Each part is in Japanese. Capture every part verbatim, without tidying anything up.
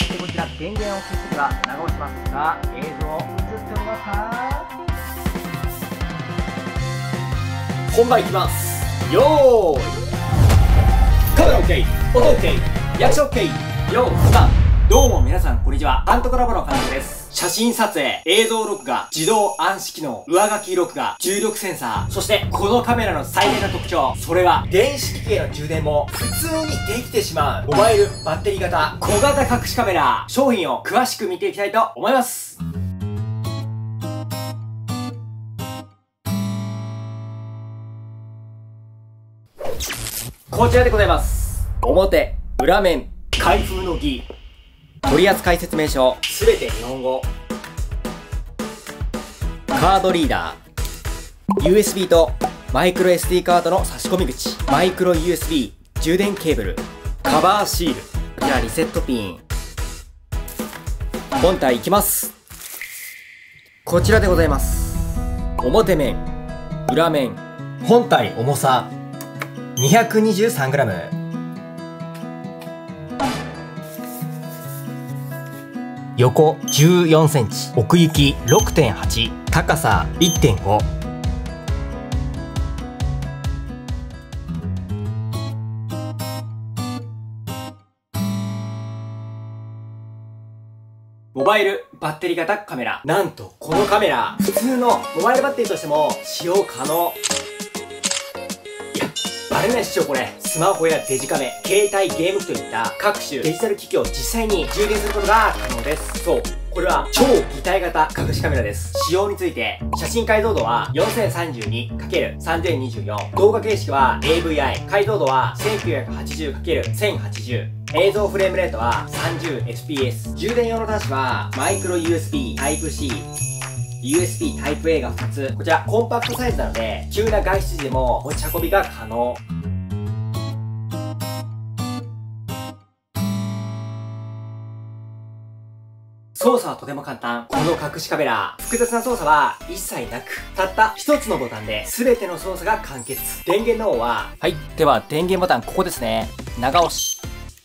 してこちら電源を切ってから長押します。さあ映像映っておりますか？本番いきます。よーい、カメラ OK、 音 OK、 役所 OK、 よースタート。どうも皆さんこんにちは、監督ラボの監督です。写真撮影、映像録画、自動暗視機能、上書き録画、重力センサー、そしてこのカメラの最大の特徴、それは電子機器への充電も普通にできてしまうモバイルバッテリー型小型隠しカメラ。商品を詳しく見ていきたいと思います。こちらでございます。表、裏面、開封の儀、取扱説明書、すべて日本語。カードリーダー、ユーエスビー とマイクロ エスディー カードの差し込み口、マイクロ ユーエスビー、充電ケーブル、カバーシール、こちらリセットピン。本体いきます。こちらでございます。表面、裏面、本体重さ にひゃくにじゅうさんグラム。横じゅうよんセンチ、奥行き ろくてんはち、高さ いってんご。モバイルバッテリー型カメラ。なんとこのカメラ、普通のモバイルバッテリーとしても使用可能。いや、バレないっしょこれ。スマホやデジカメ、携帯ゲーム機といった各種デジタル機器を実際に充電することが可能です。そう、これは超擬態型隠しカメラです。仕様について、写真解像度は よんせんさんじゅうにかけるさんぜんにじゅうよん、動画形式は エーブイアイ、解像度は せんきゅうひゃくはちじゅうかけるせんはちじゅう、映像フレームレートは さんじゅうエフピーエス、充電用の端子はマイクロ ユーエスビー、タイプ C、ユーエスビー タイプ A がふたつ。こちらコンパクトサイズなので、急な外出時でも持ち運びが可能。操作はとても簡単。この隠しカメラ、複雑な操作は一切なく、たった一つのボタンで全ての操作が完結。電源の方は、はい、では電源ボタンここですね。長押し。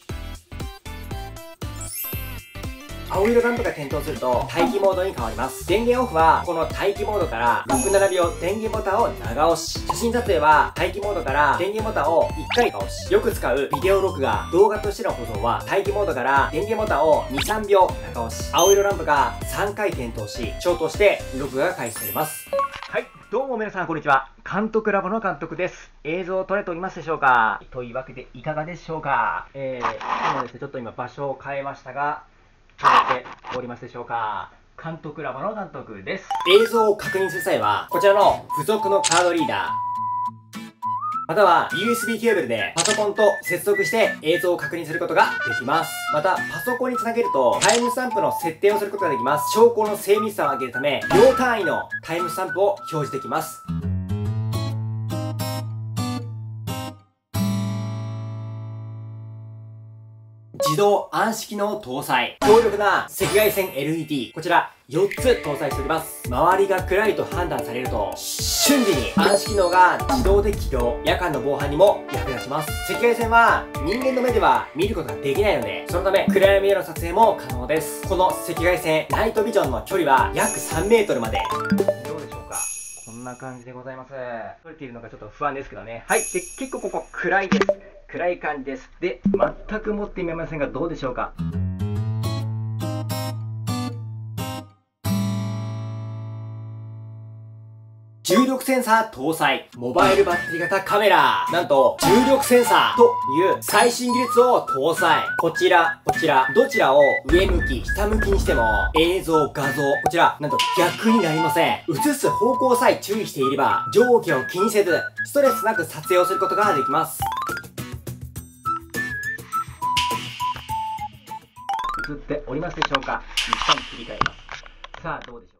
青色ランプが点灯すると待機モードに変わります。電源オフはこの待機モードからろく、ななびょう電源ボタンを長押し。写真撮影は待機モードから電源ボタンをいっかい押し。よく使うビデオ録画、動画としての保存は待機モードから電源ボタンをに、さんびょう長押し。青色ランプがさんかい点灯し、消灯して録画が開始されます。はい、どうも皆さんこんにちは。監督ラボの監督です。映像撮れておりますでしょうか？というわけでいかがでしょうか？えー、今ですね、ちょっと今場所を変えましたが、撮れておりますでしょうか？監督ラボの監督です。映像を確認する際は、こちらの付属のカードリーダー、または ユーエスビー ケーブルでパソコンと接続して映像を確認することができます。また、パソコンにつなげるとタイムスタンプの設定をすることができます。証拠の精密さを上げるため、秒単位のタイムスタンプを表示できます。自動暗視機能搭載。強力な赤外線 エルイーディー。こちらよっつ搭載しております。周りが暗いと判断されると、瞬時に暗視機能が自動で起動。夜間の防犯にも役立ちます。赤外線は人間の目では見ることができないので、そのため暗闇での撮影も可能です。この赤外線、ナイトビジョンの距離は約さんメートルまで。どうでしょうか？こんな感じでございます。撮れているのかちょっと不安ですけどね。はい。で、結構ここ暗いです。暗い感じです。で、全く持ってみませんがどうでしょうか？重力センサー搭載、モバイルバッテリー型カメラ。なんと、重力センサーという最新技術を搭載。こちら、こちら、どちらを上向き、下向きにしても、映像、画像、こちら、なんと逆になりません。映す方向さえ注意していれば、上下を気にせず、ストレスなく撮影をすることができます。映っておりますでしょうか？一旦切り替えます。さあ、どうでしょう？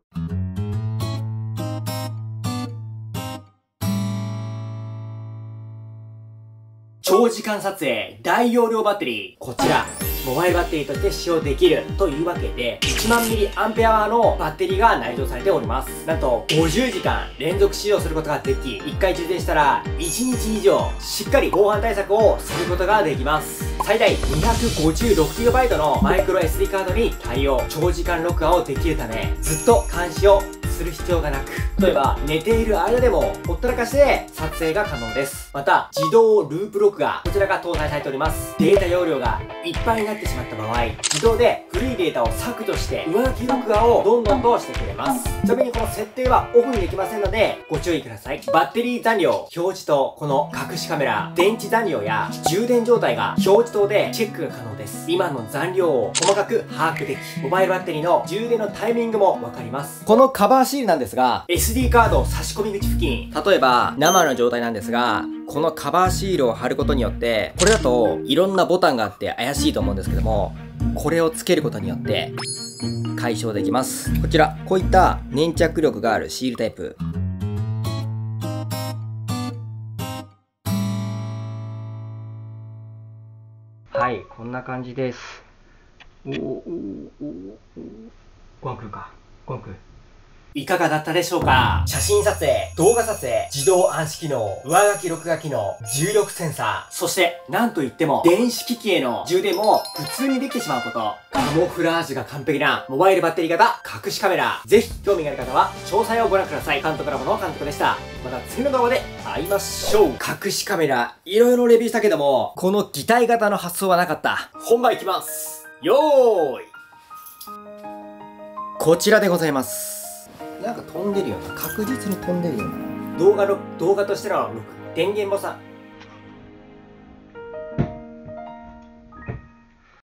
超長時間撮影、大容量バッテリー。こちら、モバイルバッテリーとして使用できるというわけで、いちまんミリアンペアワーのバッテリーが内蔵されております。なんと、ごじゅうじかん連続使用することができ、いっかい充電したら、いちにち以上、しっかり防犯対策をすることができます。最大 にひゃくごじゅうろくギガバイト のマイクロ エスディー カードに対応。長時間録画をできるため、ずっと監視をする必要がなく、例えば寝ている間でもほったらかして撮影が可能です。また自動ループ録画、こちらが搭載されております。データ容量がいっぱいになってしまった場合、自動で古いデータを削除して上書き録画をどんどんとしてくれます。ちなみにこの設定はオフにできませんのでご注意ください。バッテリー残量表示とこの隠しカメラ、電池残量や充電状態が表示灯でチェックが可能です。今の残量を細かく把握でき、モバイルバッテリーの充電のタイミングもわかります。このカバーシールなんですが、 エスディー カード差し込み口付近、例えば生の状態なんですが、このカバーシールを貼ることによって、これだといろんなボタンがあって怪しいと思うんですけども、これをつけることによって解消できます。こちら、こういった粘着力があるシールタイプ。はい、こんな感じです。おおおおおご飯来るか、ご飯来る。いかがだったでしょうか？写真撮影、動画撮影、自動暗視機能、上書き録画機能、重力センサー、そしてなんといっても電子機器への充電も普通にできてしまうこと。カモフラージュが完璧なモバイルバッテリー型隠しカメラ。ぜひ興味がある方は詳細をご覧ください。監督ラボの監督でした。また次の動画で会いましょう。隠しカメラ、いろいろレビューしたけども、この擬態型の発想はなかった。本番いきます。よーい。こちらでございます。なんか飛んでるよな。確実に飛んでるよな。動画録、動画としての録、電源ボタン。